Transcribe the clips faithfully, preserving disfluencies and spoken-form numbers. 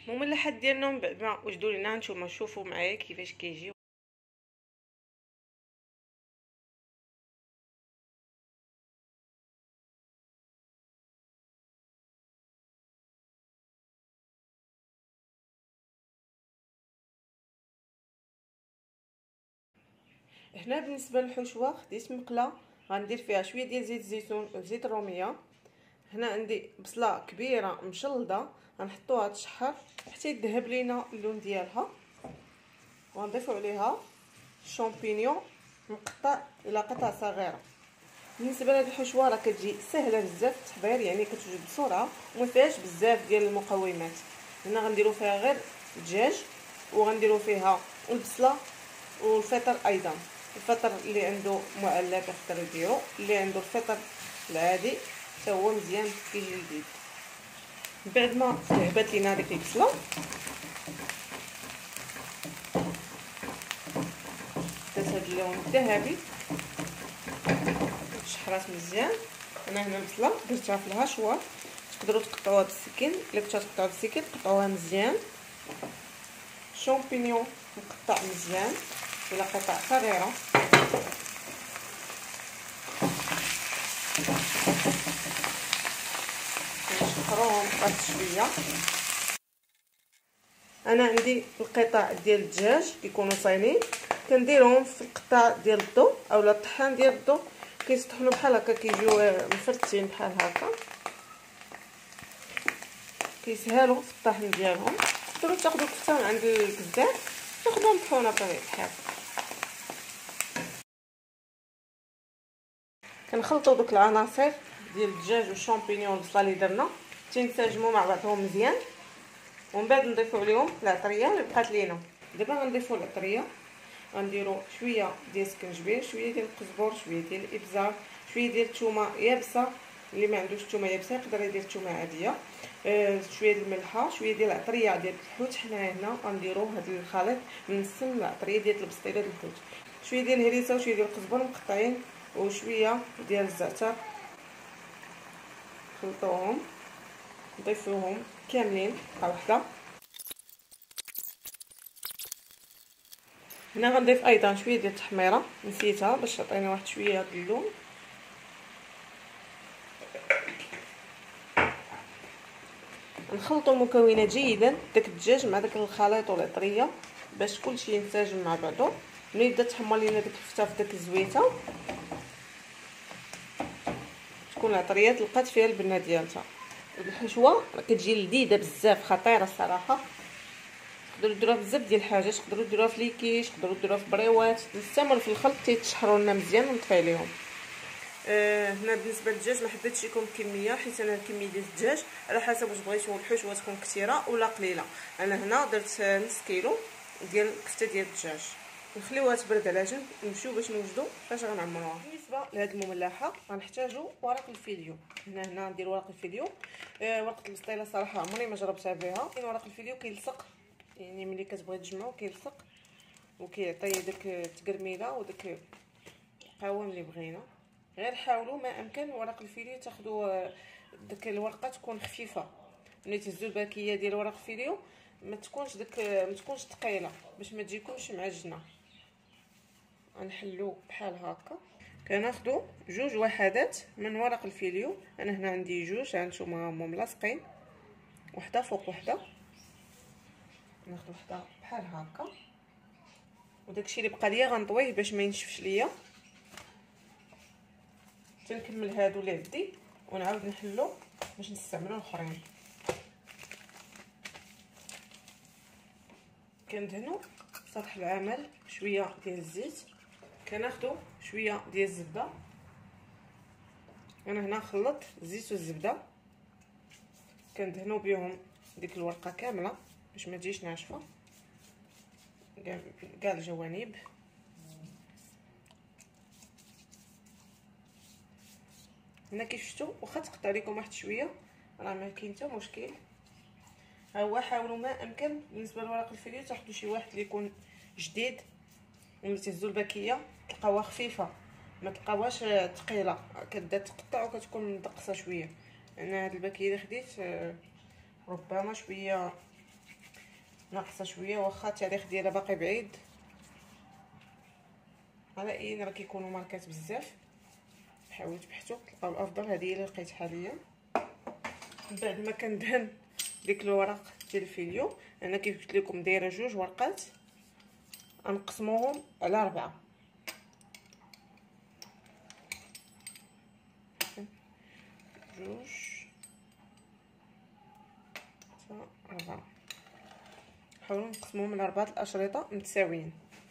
المهم اللحات ديالنا من بعد ما وجدوا لينا نتوما شوفوا معايا كيفاش كيجي. هنا بالنسبه للحشوه خديت مقله غندير فيها شويه ديال زيت الزيتون وزيت الروميه. هنا عندي بصله كبيره مشلضه غنحطوها تشحر حتى يذهب لينا اللون ديالها. وغنضيفوا عليها الشامبينيون مقطع الى قطع صغيره. بالنسبه لهاد الحشوه راه كتجي سهله بزاف في التحضير، يعني كتوجد بسرعه وما فيهاش بزاف ديال المقومات. هنا غنديروا فيها غير الدجاج وغنديروا فيها البصله والفطر ايضا. الفطر اللي عنده معلب يقدر يديرو، اللي عنده الفطر العادي حتى هو مزيان كيجي لذيذ. بعد ما ذهبت لينا ديك البصله دات هاد اللون الذهبي شحرات مزيان. انا هنا البصله درتها في الهشوار، تقدروا تقطعوها بالسكين، الا كنتو تقطعوها بالسكين قطعوها مزيان. شامبينيون مقطع مزيان الى قطع صغيره. نشكروهم قد شويه. انا عندي القطع ديال الدجاج كيكونوا صاينين كنديرهم في القطع ديال الضو اولا الطحان ديال الضو، كيسطحنوا بحال هكا كيجيو مفرتين بحال هكا، كيسهلوا في الطحن ديالهم. تقدروا تاخذوا كفته من عند الكزار تاخذوها مطحونه بطبيعه الحال. كنخلطوا دوك العناصر ديال الدجاج والشامبينيون والبصله اللي درنا تينسجموا مع بعضهم مزيان، ومن بعد نضيفوا عليهم العطريه اللي بقات لينا. دابا غنضيفوا العطريه، غنديروا شويه ديال السكنجبير، شويه ديال القزبر، شويه ديال الابزار، شويه ديال الثومه يابسه، اللي ما عندوش الثومه يابسه يقدر يدير الثومه عاديه، آه شويه ديال الملحه، شويه ديال العطريه ديال الحوت. حنا هنا غنديروا هذا الخليط من السم العطريه ديال البسطيله ديال الحوت، شويه ديال الهريسه وشويه ديال القزبر مقطعين وشويه ديال الزعتر. خلطوهم نضيفوهم كاملين بقى وحده. هنا غنضيف ايضا شويه ديال التحميره نسيتها باش تعطينا واحد شويه هذا اللون. نخلطوا المكونات جيدا، داك الدجاج مع داك الخليط والعطريه باش كلشي ينسجم مع بعضو. ملي بدا تحمر لينا ديك الكفته في داك الزويته تكون العطريه لقات فيها البنه ديالها. الحشوه كتجي لذيذه بزاف خطيره الصراحه. تقدروا ديروها بزاف ديال الحاجات، تقدروا ديروها في ليكيش، تقدروا ديروها في بريوات، نستعملوا في الخلط تيتشحروا لنا مزيان ونطفي عليهم. آه هنا بالنسبه للدجاج ما حبيتش يكون كميه، حيت انا الكميه ديال الدجاج على حسب واش بغيتو الحشوه تكون كثيره ولا قليله. انا هنا درت نص كيلو ديال الكفته ديال الدجاج. نخليوها تبرد على جنب ونمشيو باش نوجدوا فاش غنعمروها. بالنسبه لهاد المملحه غنحتاجوا ورق الفيديو. هنا هنا ندير ورق الفيديو. آه ورقه البسطيله صراحه عمري ما جربتها بها، لكن ورق الفيديو كيلصق، يعني ملي كتبغي تجمعو كيلصق وكيعطي داك التقرميله وداك القوام اللي بغينا. غير حاولوا ما امكن ورق الفيديو تاخذوا داك الورقه تكون خفيفه، ملي تهزوا الباكيه ديال ورق الفيديو ما تكونش داك ما تكونش ثقيله باش ما تجيكمش معجنه. غنحلو بحال هكا. كناخذوا جوج وحدات من ورق الفيديو. انا هنا عندي جوج، هانتوما هما ملاصقين وحده فوق وحده. ناخذ وحده بحال هكا وداكشي اللي بقى ليا غنطويه باش ما ينشفش ليا. تنكمل هادو اللي عندي ونعاود نحلو باش نستعملو الاخرين. كندهنوا سطح العمل شويه ديال الزيت، كناخذوا شويه ديال الزبده. انا هنا خلطت الزيت والزبده كندهنوا بهم ديك الورقه كامله باش ما تجيش ناشفه كاع الجوانب. هنا كيف شفتوا واخا تقطع لكم واحد شويه راه ما كاين حتى مشكل. ها هو حاولوا ما امكن بالنسبه لورق الفيديو تاخذوا شي واحد اللي يكون جديد، وملي تهزوا الباكيه تلقاوها خفيفه ما تلقاوهاش ثقيله كتبدا تقطع وكتكون مدقصه شويه. انا هاد الباكيه اللي خديت ربما شويه ناقصه شويه، واخا التاريخ ديالها باقي بعيد، على اي راه كيكونوا ماركات بزاف. حاولوا تبحثوا تلقاو الافضل. هذه هي اللي لقيت حاليا. من بعد ما كندهن ديك الورق ديال الفيديو، انا كيف قلت لكم دايره جوج ورقات، غنقسموهم على اربعه. جوج أربعة، حاولوا نقسموهم على أربعة الأشرطة متساويين.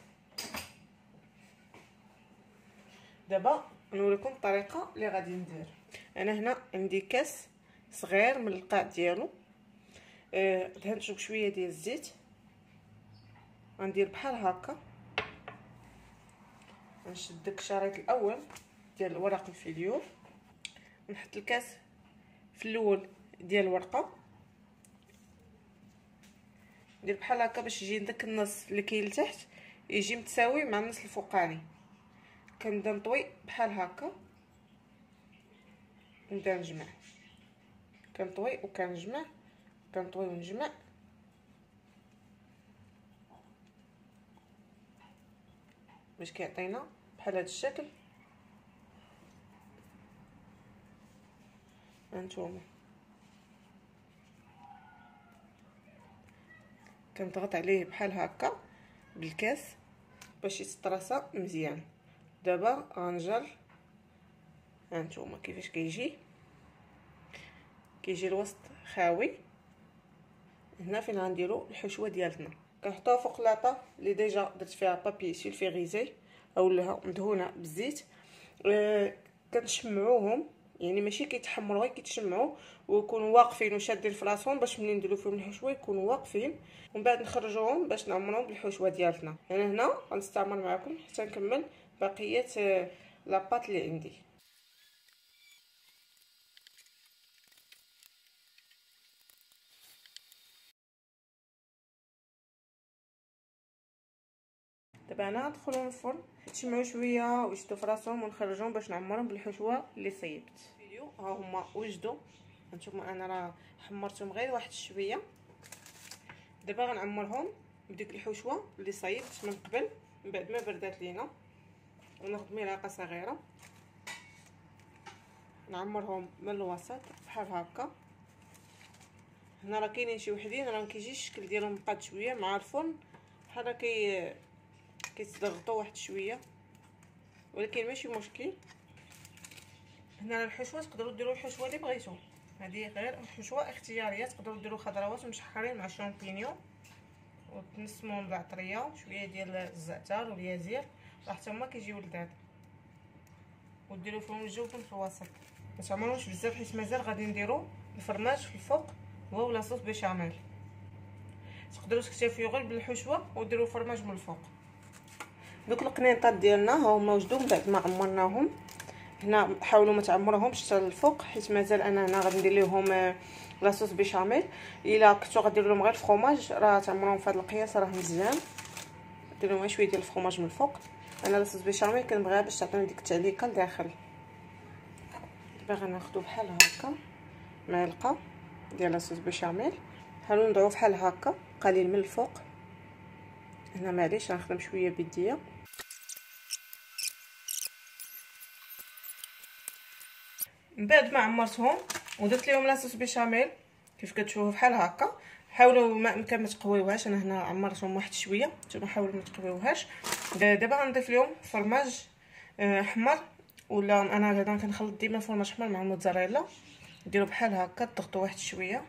دابا نوريكم الطريقة اللي غادي ندير. أنا هنا عندي كاس صغير من القاع ديالو، أه دهنتو بشوية ديال الزيت. غندير بحال هكا، نشد داك الشريط الأول ديال ورق الفيديو، نحط الكاس في الأول ديال الورقة، ندير بحال هكا باش يجي داك النص اللي كاين لتحت يجي متساوي مع النص الفوقاني. كنبدا نطوي بحال هكا، نبدا نجمع، كنطوي وكنجمع، كنطوي ونجمع باش كيعطينا بحال هذا الشكل. هانتوما كنضغط عليه بحال هكا بالكاس باش يتطرسا مزيان. دابا غنجر، هانتوما كيفاش كيجي، كيجي الوسط خاوي. هنا فين غنديروا الحشوه ديالتنا، كنحطوها فوق لاطا اللي ديجا درت فيها بابي سولفيغيزي اولا مدهونه بالزيت. أه كنشمعوهم، يعني ماشي كيتحمروا غير كيتشمعوا ويكونوا واقفين وشادين في راسهم باش ملي نديرو فيهم الحشوه يكونوا واقفين، ومن بعد نخرجوهم باش نعمرهم بالحشوه ديالتنا. انا هنا غنستعمر معكم حتى نكمل بقيه أه لاباط اللي عندي. دابا انا غندخلهم الفرن يتشمعوا شويه ويشدوا في راسهم ونخرجوهم باش نعمرهم بالحشوه اللي صيبت. الفيديو ها هما وجدوا، هانتوما انا راه حمرتهم غير واحد شويه. دابا غنعمرهم بديك الحشوه اللي صيبت من قبل من بعد ما بردات لينا، وناخذ ملعقه صغيره نعمرهم من الوسط بحال هكا. هنا راه كاينين شي وحدين راه كيجي الشكل ديالهم مقاد شويه مع الفرن بحال كي كيتضغطوا واحد شويه، ولكن ماشي مشكل. هنا الحشوه تقدروا ديروا الحشوه اللي بغيتو، هذه غير حشوه اختياريه. تقدروا ديروا خضروات مشحرين مع شامبينيون وتنسموهم بالعطريه شويه ديال الزعتر واليازير، راه حتى هما كيجيو لذاذ، وديروا فيهم الجبن في الوسط. ما تعمروش بزاف حيت مازال غادي نديروا الفرماج في الفوق هو ولا صوص بيشاميل. تقدروا تكتفيو غير بالحشوه وديروا الفرماج من الفوق. دوك القنيطات ديالنا ها هما وجدوا من بعد ما عمرناهم. هنا حاولوا ما تعمروهمش حتى للفوق حيت مازال انا هنا غادي ندير لهم لاصوص بيشاميل. الا كنتو غديروا لهم غير الفرماج راه تعمروهم في هذا القياس راه مزيان، ديروا لهم شويه ديال الفرماج من الفوق. انا لاصوص بيشاميل كنبغيها باش تعطيني ديك التعليقه لداخل. دابا غناخذوا بحال هكا معلقه ديال لاصوص بيشاميل، حاولوا نضعوا بحال هكا قليل من الفوق. هنا معليش غنخدم شويه بيديا. من بعد ما عمرتهم ودرت لهم لاصوص بيشاميل كيف كتشوفوا بحال هكا، حاولوا ما امكن ما تقويوهاش. انا هنا عمرتهم واحد شويه، نتوما حاولوا ما تقويوهاش. دابا غنضيف لهم فرماج احمر، ولا انا غدا كنخلط ديما فرماج احمر مع الموتزاريلا. ديروا بحال هكا، تضغطوا واحد شويه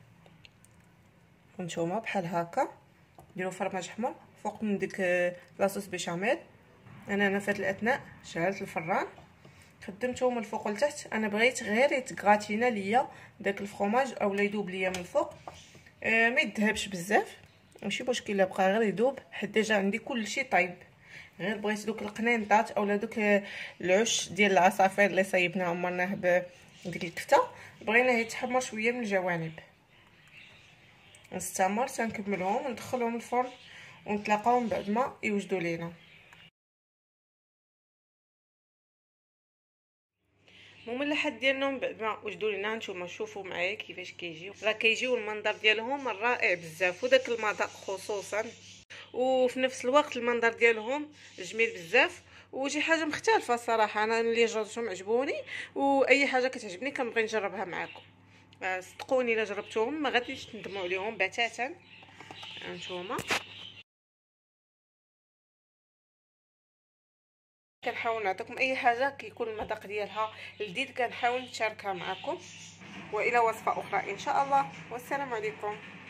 وانتوما بحال هكا ديروا فرماج احمر فوق من ديك لاصوص بيشاميل. انا هنا في هذه الاثناء شعلت الفران خدمته من الفوق لتحت. انا بغيت غير يتغاتينا ليا داك الفرماج اولا يذوب ليا من الفوق، آه ما يذهبش بزاف ماشي مشكل، لا بقى غير يذوب حيت ديجا عندي كلشي طيب. غير بغيت دوك القنينطات اولا دوك العش ديال العصافير اللي صايبنا عمرناه بديك الكفته بغيناه يتحمر شويه من الجوانب. نستمر تنكملهم ندخلهم الفرن ونتلاقاو من بعد ما يوجدوا لينا. المهم اللحات ديالهم بعد ما وجدوا لنا نتوما شوفوا معايا كيفاش كيجيو، راه كيجيو المنظر ديالهم رائع بزاف، وداك المذاق خصوصا، وفي نفس الوقت المنظر ديالهم جميل بزاف وشي حاجه مختلفه الصراحه. انا اللي جربتهم عجبوني، واي حاجه كتعجبني كنبغي نجربها معكم. صدقوني الا جربتوهم ما غاديش تندموا عليهم بتاتا. هانتوما كنحاول نعطيكم اي حاجه كيكون المذاق ديالها لذيذ كنحاول نشاركها معكم، والى وصفه اخرى ان شاء الله، والسلام عليكم.